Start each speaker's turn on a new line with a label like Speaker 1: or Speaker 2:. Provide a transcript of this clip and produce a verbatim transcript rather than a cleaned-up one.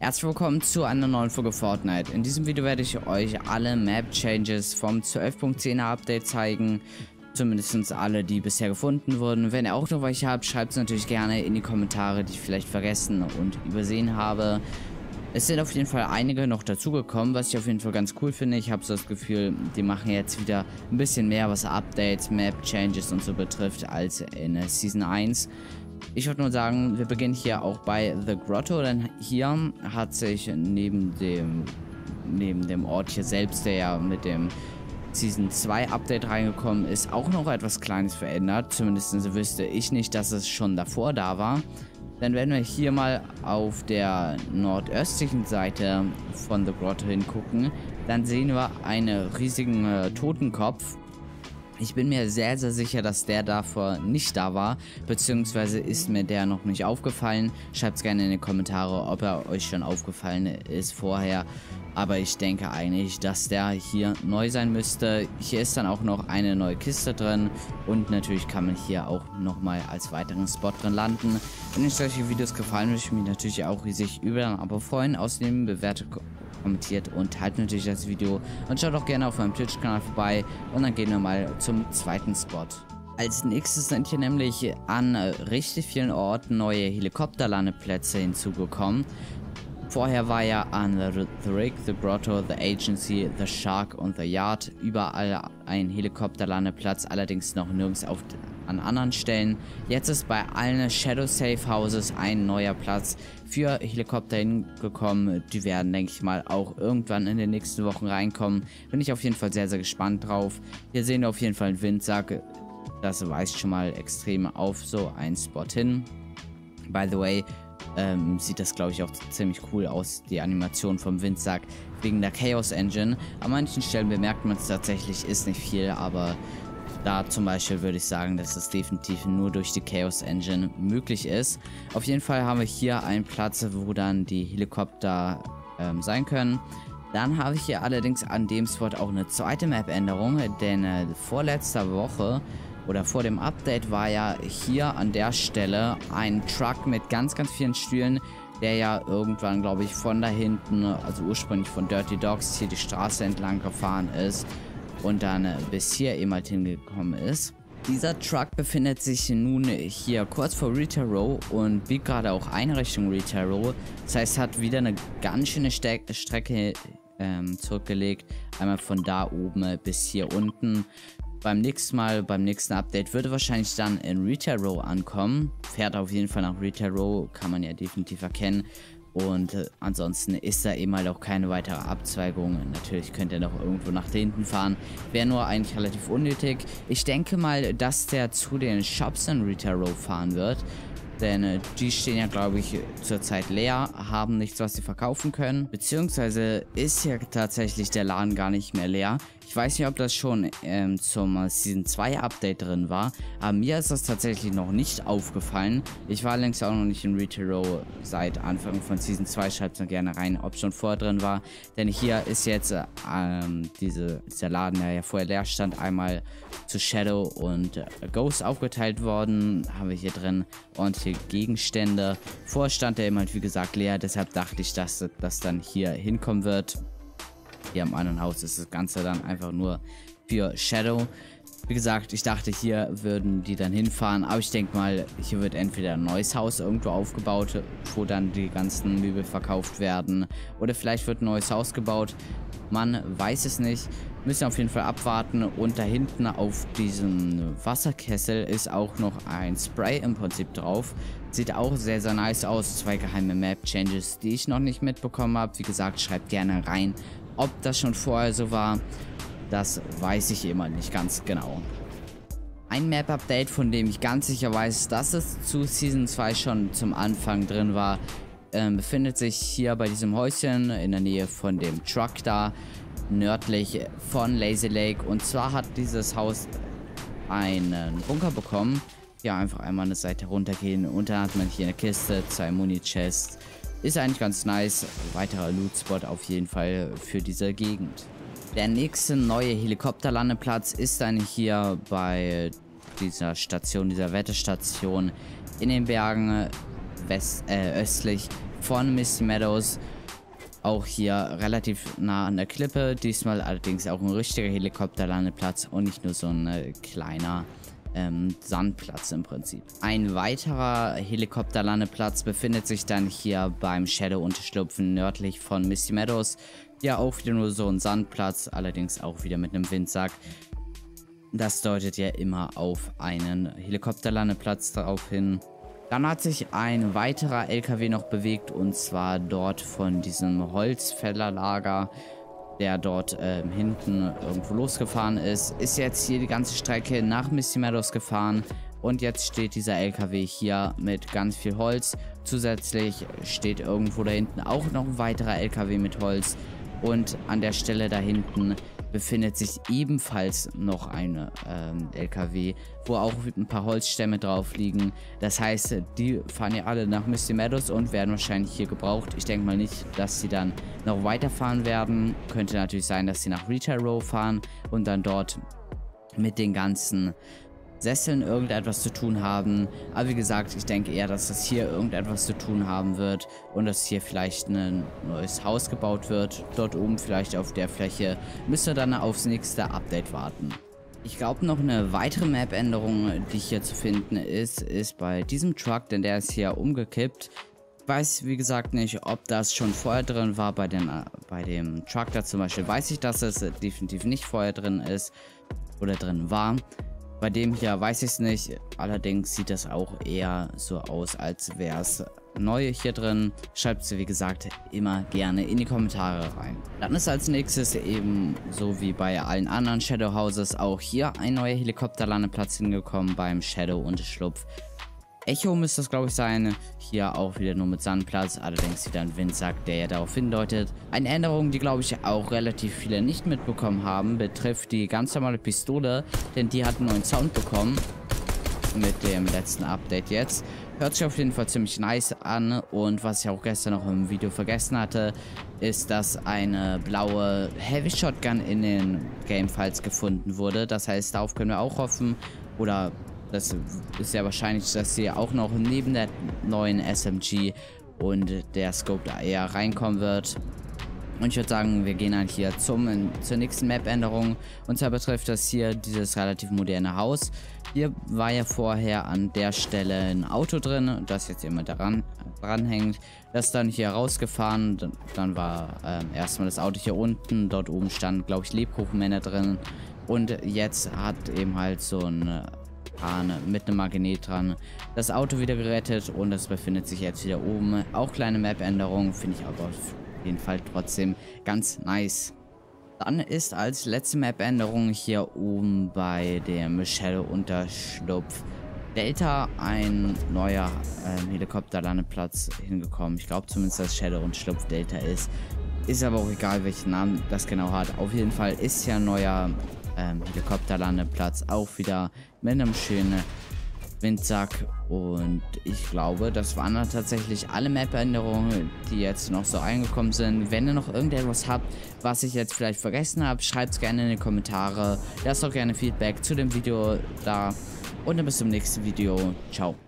Speaker 1: Herzlich willkommen zu einer neuen Folge Fortnite. In diesem Video werde ich euch alle Map Changes vom zwölf Punkt zehner Update zeigen. Zumindest alle, die bisher gefunden wurden. Wenn ihr auch noch welche habt, schreibt es natürlich gerne in die Kommentare, die ich vielleicht vergessen und übersehen habe. Es sind auf jeden Fall einige noch dazugekommen, was ich auf jeden Fall ganz cool finde. Ich habe so das Gefühl, die machen jetzt wieder ein bisschen mehr, was Updates, Map Changes und so betrifft, als in Season eins. Ich würde nur sagen, wir beginnen hier auch bei The Grotto, denn hier hat sich neben dem, neben dem Ort hier selbst, der ja mit dem Season zwei Update reingekommen ist, auch noch etwas Kleines verändert. Zumindest wüsste ich nicht, dass es schon davor da war. Denn wenn wir hier mal auf der nordöstlichen Seite von The Grotto hingucken, dann sehen wir einen riesigen äh, Totenkopf. Ich bin mir sehr, sehr sicher, dass der davor nicht da war, beziehungsweise ist mir der noch nicht aufgefallen. Schreibt es gerne in die Kommentare, ob er euch schon aufgefallen ist vorher. Aber ich denke eigentlich, dass der hier neu sein müsste. Hier ist dann auch noch eine neue Kiste drin und natürlich kann man hier auch nochmal als weiteren Spot drin landen. Wenn euch solche Videos gefallen, würde ich mich natürlich auch riesig über ein Abo freuen. Außerdem bewertet, kommentiert und teilt natürlich das Video und schaut auch gerne auf meinem Twitch-Kanal vorbei und dann gehen wir mal zum zweiten Spot. Als nächstes sind hier nämlich an richtig vielen Orten neue Helikopterlandeplätze hinzugekommen. Vorher war ja an The Rig, The Grotto, The Agency, The Shark und The Yard überall ein Helikopterlandeplatz, allerdings noch nirgends auf, an anderen Stellen. Jetzt ist bei allen Shadow Safe Houses ein neuer Platz für Helikopter hingekommen. Die werden, denke ich mal, auch irgendwann in den nächsten Wochen reinkommen. Bin ich auf jeden Fall sehr, sehr gespannt drauf. Hier sehen wir auf jeden Fall einen Windsack. Das weist schon mal extrem auf so einen Spot hin. By the way, Ähm, sieht das, glaube ich, auch ziemlich cool aus, die Animation vom Windsack, wegen der Chaos Engine. An manchen Stellen bemerkt man es tatsächlich, ist nicht viel, aber da zum Beispiel würde ich sagen, dass es definitiv nur durch die Chaos Engine möglich ist. Auf jeden Fall haben wir hier einen Platz, wo dann die Helikopter ähm, sein können. Dann habe ich hier allerdings an dem Spot auch eine zweite Map-Änderung, denn äh, vorletzter Woche oder vor dem Update war ja hier an der Stelle ein Truck mit ganz, ganz vielen Stühlen, der ja irgendwann, glaube ich, von da hinten, also ursprünglich von Dirty Dogs, hier die Straße entlang gefahren ist und dann bis hier eben halt hingekommen ist. Dieser Truck befindet sich nun hier kurz vor Retail Row und biegt gerade auch ein Richtung Retail Row. Das heißt, hat wieder eine ganz schöne Ste Strecke ähm, zurückgelegt, einmal von da oben bis hier unten. Beim nächsten Mal, beim nächsten Update würde wahrscheinlich dann in Retail Row ankommen. Fährt auf jeden Fall nach Retail Row, kann man ja definitiv erkennen. Und äh, ansonsten ist da eben halt auch keine weitere Abzweigung. Natürlich könnt ihr noch irgendwo nach hinten fahren. Wäre nur eigentlich relativ unnötig. Ich denke mal, dass der zu den Shops in Retail Row fahren wird. Denn äh, die stehen ja, glaube ich, zurzeit leer, haben nichts, was sie verkaufen können. Beziehungsweise ist ja tatsächlich der Laden gar nicht mehr leer. Ich weiß nicht, ob das schon ähm, zum Season zwei Update drin war, aber mir ist das tatsächlich noch nicht aufgefallen. Ich war längst auch noch nicht in Retail Row seit Anfang von Season zwei. Schreibt mir gerne rein, ob es schon vorher drin war. Denn hier ist jetzt äh, ähm, diese, dieser Laden, der ja vorher leer stand, einmal zu Shadow und äh, Ghost aufgeteilt worden. Haben wir hier drin ordentliche Gegenstände. Vorher stand der eben halt, wie gesagt, leer. Deshalb dachte ich, dass das dann hier hinkommen wird. Hier am anderen Haus ist das Ganze dann einfach nur für Shadow. Wie gesagt, ich dachte, hier würden die dann hinfahren, aber ich denke mal, hier wird entweder ein neues Haus irgendwo aufgebaut, wo dann die ganzen Möbel verkauft werden, oder vielleicht wird ein neues Haus gebaut. Man weiß es nicht. Müssen auf jeden Fall abwarten. Und da hinten auf diesem Wasserkessel ist auch noch ein Spray im Prinzip drauf. Sieht auch sehr, sehr nice aus. Zwei geheime Map-Changes, die ich noch nicht mitbekommen habe. Wie gesagt, schreibt gerne rein, ob das schon vorher so war. Das weiß ich immer nicht ganz genau. Ein Map-Update, von dem ich ganz sicher weiß, dass es zu Season zwei schon zum Anfang drin war, ähm, befindet sich hier bei diesem Häuschen in der Nähe von dem Truck da, nördlich von Lazy Lake. Und zwar hat dieses Haus einen Bunker bekommen. Ja, einfach einmal eine Seite runtergehen und dann hat man hier eine Kiste, zwei Muni-Chests. Ist eigentlich ganz nice. Weiterer Loot-Spot auf jeden Fall für diese Gegend. Der nächste neue Helikopterlandeplatz ist dann hier bei dieser Station, dieser Wetterstation in den Bergen west, äh, östlich von Misty Meadows. Auch hier relativ nah an der Klippe. Diesmal allerdings auch ein richtiger Helikopterlandeplatz und nicht nur so ein äh, kleiner ähm, Sandplatz im Prinzip. Ein weiterer Helikopterlandeplatz befindet sich dann hier beim Shadow-Unterschlupfen nördlich von Misty Meadows. Ja, auch wieder nur so ein Sandplatz, allerdings auch wieder mit einem Windsack. Das deutet ja immer auf einen Helikopterlandeplatz darauf hin. Dann hat sich ein weiterer L K W noch bewegt, und zwar dort von diesem Holzfällerlager, der dort ähm, hinten irgendwo losgefahren ist. Ist jetzt hier die ganze Strecke nach Misty Meadows gefahren und jetzt steht dieser L K W hier mit ganz viel Holz. Zusätzlich steht irgendwo da hinten auch noch ein weiterer L K W mit Holz und an der Stelle da hinten befindet sich ebenfalls noch ein ähm, L K W, wo auch ein paar Holzstämme drauf liegen. Das heißt, die fahren ja alle nach Misty Meadows und werden wahrscheinlich hier gebraucht. Ich denke mal nicht, dass sie dann noch weiterfahren werden. Könnte natürlich sein, dass sie nach Retail Row fahren und dann dort mit den ganzen Sesseln irgendetwas zu tun haben. Aber wie gesagt, ich denke eher, dass das hier irgendetwas zu tun haben wird und dass hier vielleicht ein neues Haus gebaut wird. Dort oben vielleicht auf der Fläche. Müssen wir dann aufs nächste Update warten. Ich glaube, noch eine weitere Map-Änderung, die hier zu finden ist, ist bei diesem Truck, denn der ist hier umgekippt. Ich weiß, wie gesagt, nicht, ob das schon vorher drin war. Bei dem, bei dem Truck da zum Beispiel weiß ich, dass es definitiv nicht vorher drin ist oder drin war. Bei dem hier weiß ich es nicht, allerdings sieht das auch eher so aus, als wäre es neu hier drin. Schreibt es, wie gesagt, immer gerne in die Kommentare rein. Dann ist als nächstes eben, so wie bei allen anderen Shadow Houses, auch hier ein neuer Helikopterlandeplatz hingekommen beim Shadow-Unterschlupf. Echo müsste das, glaube ich, sein. Hier auch wieder nur mit Sandplatz, allerdings wieder ein Windsack, der ja darauf hindeutet. Eine Änderung, die, glaube ich, auch relativ viele nicht mitbekommen haben, betrifft die ganz normale Pistole, denn die hat einen neuen Sound bekommen mit dem letzten Update jetzt. Hört sich auf jeden Fall ziemlich nice an, und was ich auch gestern noch im Video vergessen hatte, ist, dass eine blaue Heavy Shotgun in den Game-Files gefunden wurde. Das heißt, darauf können wir auch hoffen, oder das ist ja wahrscheinlich, dass sie auch noch neben der neuen S M G und der Scope da eher reinkommen wird. Und ich würde sagen, wir gehen dann hier zum, zur nächsten Map-Änderung. Und zwar betrifft das hier dieses relativ moderne Haus. Hier war ja vorher an der Stelle ein Auto drin, das jetzt immer daran dranhängt. Das ist dann hier rausgefahren. Dann war ähm, erstmal das Auto hier unten. Dort oben stand, glaube ich, Lebkuchenmänner drin. Und jetzt hat eben halt so ein mit einem Magnet dran das Auto wieder gerettet, und es befindet sich jetzt wieder oben. Auch kleine Map-Änderungen, finde ich aber auf jeden Fall trotzdem ganz nice. Dann ist als letzte Map-Änderung hier oben bei dem Shadow-Unterschlupf Delta ein neuer äh, Helikopterlandeplatz hingekommen. Ich glaube zumindest, dass Shadow-Unterschlupf Delta ist. Ist aber auch egal, welchen Namen das genau hat. Auf jeden Fall ist ja ein neuer Ähm, Helikopterlandeplatz, auch wieder mit einem schönen Windsack, und ich glaube, das waren dann tatsächlich alle Map-Änderungen, die jetzt noch so eingekommen sind. Wenn ihr noch irgendetwas habt, was ich jetzt vielleicht vergessen habe, schreibt es gerne in die Kommentare. Lasst auch gerne Feedback zu dem Video da, und dann bis zum nächsten Video. Ciao.